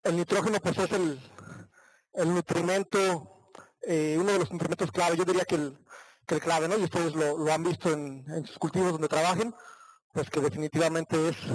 El nitrógeno pues es el nutrimento, uno de los nutrimentos clave, yo diría que el clave, ¿no? Y ustedes lo han visto en sus cultivos donde trabajen, pues que definitivamente es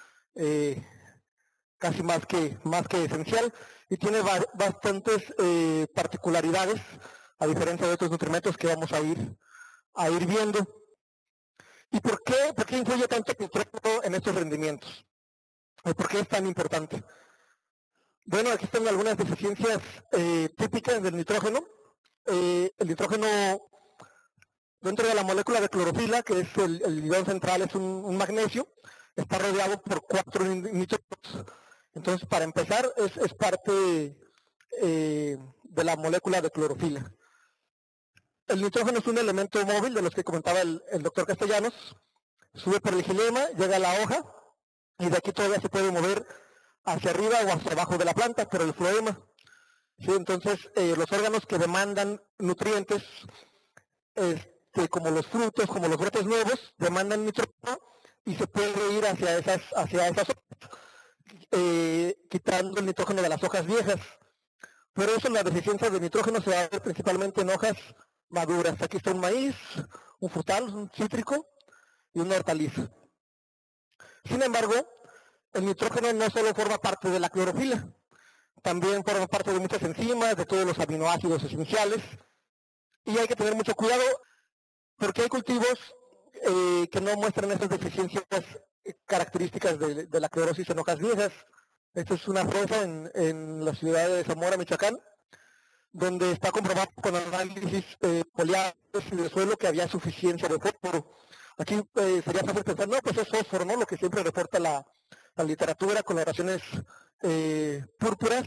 casi más que esencial y tiene bastantes particularidades, a diferencia de otros nutrimentos que vamos a ir viendo. ¿Y por qué influye tanto el nitrógeno en estos rendimientos? ¿Por qué es tan importante? Bueno, aquí están algunas deficiencias típicas del nitrógeno. El nitrógeno, dentro de la molécula de clorofila, que es el ion central, es un magnesio, está rodeado por 4 nitrógenos. Entonces, para empezar, es parte de la molécula de clorofila. El nitrógeno es un elemento móvil, de los que comentaba el doctor Castellanos. Sube por el xilema, llega a la hoja, y de aquí todavía se puede mover hacia arriba o hacia abajo de la planta, por el floema. ¿Sí? Entonces, los órganos que demandan nutrientes, como los frutos, como los brotes nuevos, demandan nitrógeno y se puede ir hacia esas hojas, quitando el nitrógeno de las hojas viejas. Por eso la deficiencia de nitrógeno se va a ver principalmente en hojas maduras. Aquí está un maíz, un frutal, un cítrico y una hortaliza. Sin embargo, el nitrógeno no solo forma parte de la clorofila, también forma parte de muchas enzimas, de todos los aminoácidos esenciales, y hay que tener mucho cuidado porque hay cultivos que no muestran esas deficiencias características de la clorosis en hojas viejas. Esto es una fresa en la ciudad de Zamora, Michoacán, donde está comprobado con análisis poliares y de suelo que había suficiencia de fósforo. Aquí sería fácil pensar, no, pues es fósforo, ¿no? Lo que siempre reporta la literatura, coloraciones púrpuras.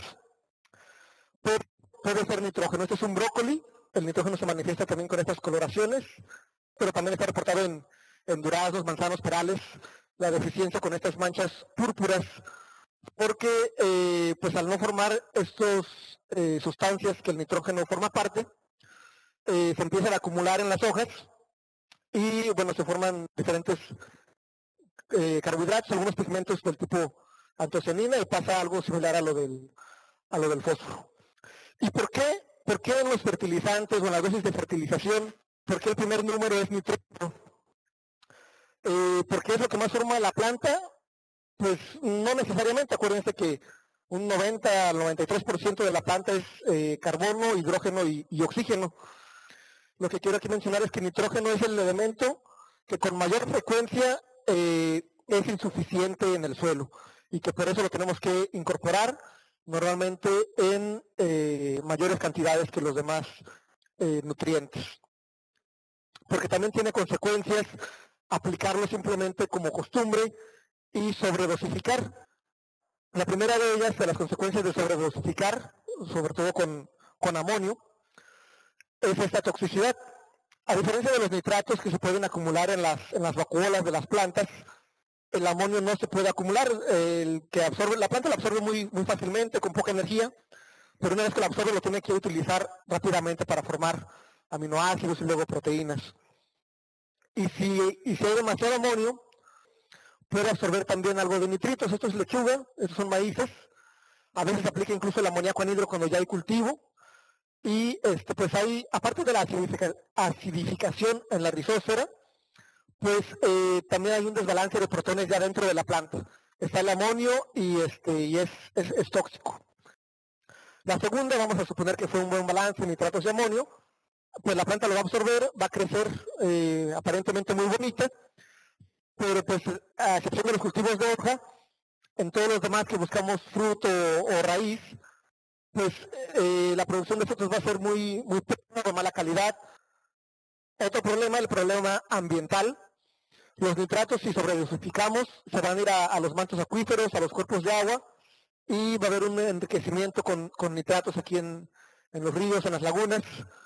Puede ser nitrógeno. Este es un brócoli. El nitrógeno se manifiesta también con estas coloraciones, pero también está reportado en duraznos, manzanos, perales, la deficiencia con estas manchas púrpuras, porque pues al no formar estas sustancias que el nitrógeno forma parte, se empiezan a acumular en las hojas y bueno, se forman diferentes carbohidratos, algunos pigmentos del tipo antocianina, y pasa algo similar a lo del fósforo. ¿Y por qué? ¿Por qué en los fertilizantes o en las dosis de fertilización, por qué el primer número es nitrógeno? ¿Por qué es lo que más forma la planta? Pues no necesariamente. Acuérdense que un 90 al 93% de la planta es carbono, hidrógeno y oxígeno. Lo que quiero aquí mencionar es que nitrógeno es el elemento que con mayor frecuencia es insuficiente en el suelo y que por eso lo tenemos que incorporar normalmente en mayores cantidades que los demás nutrientes. Porque también tiene consecuencias aplicarlo simplemente como costumbre y sobredosificar. La primera de ellas, de las consecuencias de sobredosificar, sobre todo con amonio, es esta toxicidad. A diferencia de los nitratos que se pueden acumular en las vacuolas de las plantas, el amonio no se puede acumular. La planta lo absorbe muy fácilmente, con poca energía, pero una vez que lo absorbe lo tiene que utilizar rápidamente para formar aminoácidos y luego proteínas. Y si hay demasiado amonio, puede absorber también algo de nitritos. Esto es lechuga, estos son maíces. A veces se aplica incluso el amoníaco anhidro cuando ya hay cultivo. Y pues hay, aparte de la acidificación en la rizósfera, pues también hay un desbalance de protones ya dentro de la planta. Está el amonio y es tóxico. La segunda, vamos a suponer que fue un buen balance, nitratos y amonio, pues la planta lo va a absorber, va a crecer aparentemente muy bonita, pero pues a excepción de los cultivos de hoja, en todos los demás que buscamos fruto o raíz, pues la producción de frutos va a ser muy pequeña, de mala calidad. Otro problema, el problema ambiental. Los nitratos, si sobredosificamos, se van a ir a los mantos acuíferos, a los cuerpos de agua, y va a haber un enriquecimiento con nitratos aquí en los ríos, en las lagunas.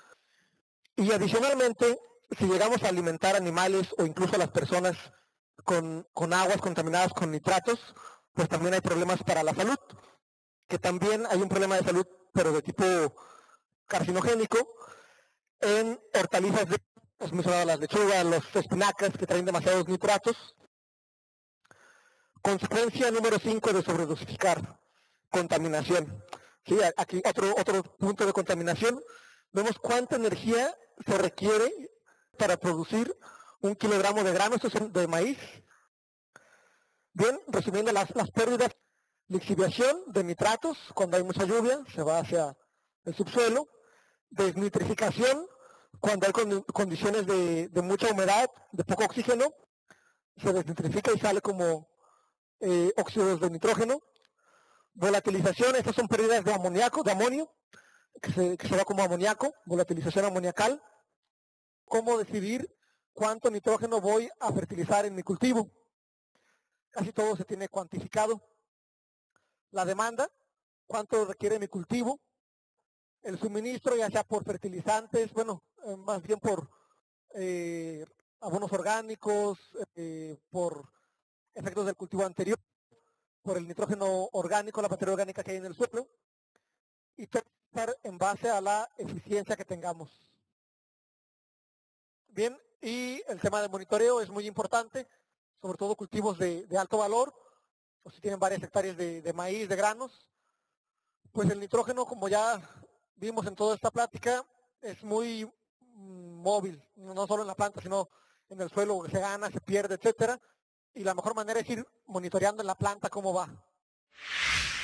Y adicionalmente, si llegamos a alimentar animales o incluso a las personas con aguas contaminadas con nitratos, pues también hay problemas para la salud, que también hay un problema de salud, pero de tipo carcinogénico, en hortalizas de las lechugas, los espinacas, que traen demasiados nitratos. Consecuencia número 5 de sobredosificar. contaminación. Sí, aquí otro punto de contaminación. Vemos cuánta energía se requiere para producir 1 kilogramo de grano, esto es de maíz. Bien, resumiendo las pérdidas: lixiviación de nitratos, cuando hay mucha lluvia, se va hacia el subsuelo; desnitrificación, cuando hay condiciones de mucha humedad, de poco oxígeno, se desnitrifica y sale como óxidos de nitrógeno; volatilización, estas son pérdidas de amoníaco, de amonio, que se va como amoníaco, volatilización amoniacal. ¿Cómo decidir cuánto nitrógeno voy a fertilizar en mi cultivo? Casi todo se tiene cuantificado. La demanda, cuánto requiere mi cultivo; el suministro, ya sea por fertilizantes, bueno, más bien por abonos orgánicos, por efectos del cultivo anterior, por el nitrógeno orgánico, la materia orgánica que hay en el suelo, y todo estar en base a la eficiencia que tengamos. Bien, y el tema de monitoreo es muy importante, sobre todo cultivos de alto valor, o si tienen varias hectáreas de maíz, de granos. Pues el nitrógeno, como ya vimos en toda esta plática, es muy móvil, no solo en la planta, sino en el suelo, se gana, se pierde, etcétera. Y la mejor manera es ir monitoreando en la planta cómo va.